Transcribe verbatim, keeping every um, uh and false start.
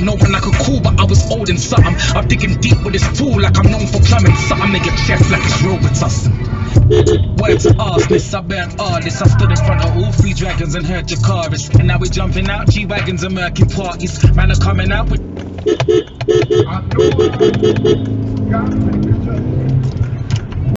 no one I could call, but I was holding something. I'm digging deep with this tool like I'm known for plumbing. Something make your chest like it's Robitussin. Word to arseness, I burnt artists. I stood in front of all three dragons and heard Jakaris. And now we're jumping out G-Wagons and murking parties. Man are coming out with